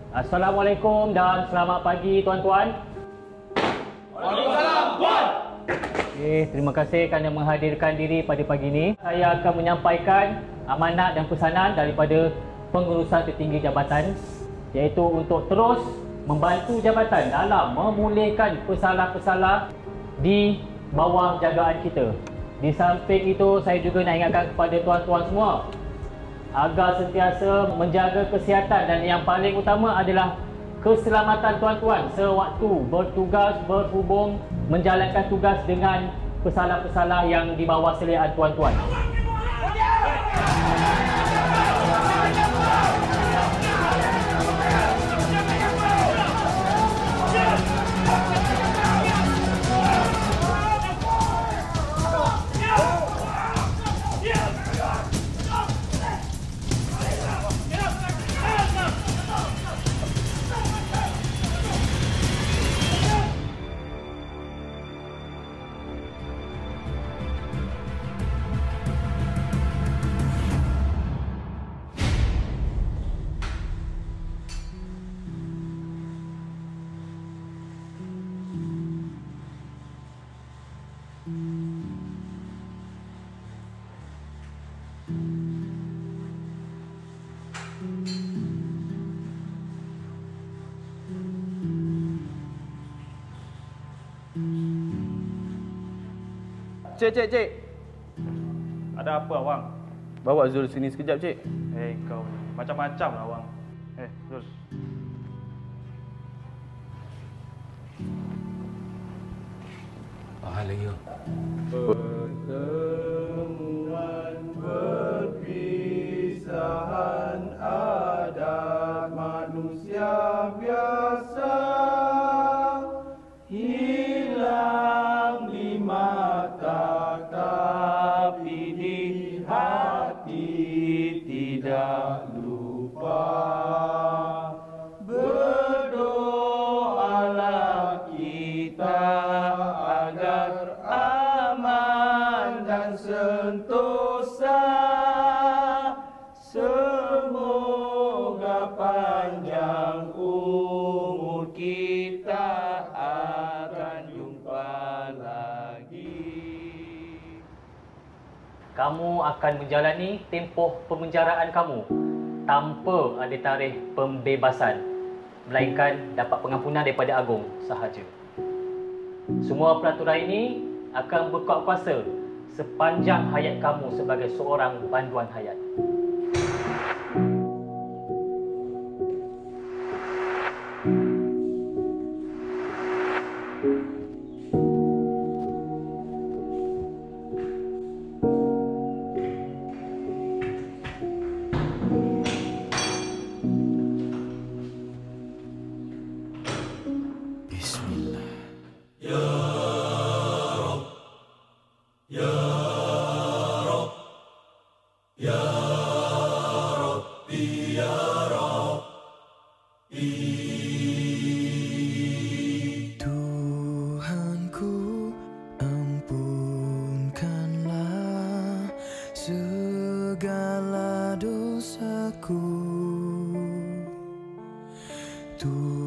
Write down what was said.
Assalamualaikum dan selamat pagi tuan-tuan. Waalaikumsalam, Tuan. Terima kasih kerana menghadirkan diri pada pagi ini. Saya akan menyampaikan amanat dan pesanan daripada pengurusan tertinggi jabatan, iaitu untuk terus membantu jabatan dalam memulihkan pesalah-pesalah di bawah jagaan kita. Di samping itu, saya juga nak ingatkan kepada tuan-tuan semua agar sentiasa menjaga kesihatan dan yang paling utama adalah keselamatan tuan-tuan sewaktu bertugas, berhubung, menjalankan tugas dengan pesalah-pesalah yang di bawah seliaan tuan-tuan. Cik. Ada apa, Awang? Bawa Zul sini sekejap, Cik. Kau macam-macam lah, Awang. Zul. Bahagia. Pertemuan perpisahan adat manusia biasa, hilang di mata tapi di hati tidak lupa. Berdoalah kita agar aman dan sentosa, semoga panjang umur kita akan jumpa lagi. Kamu akan menjalani tempoh pemenjaraan kamu tanpa ada tarikh pembebasan, melainkan dapat pengampunan daripada Agong sahaja. Semua peraturan ini akan berkuat kuasa sepanjang hayat kamu sebagai seorang banduan hayat. Tuhanku, ampunkanlah segala dosaku.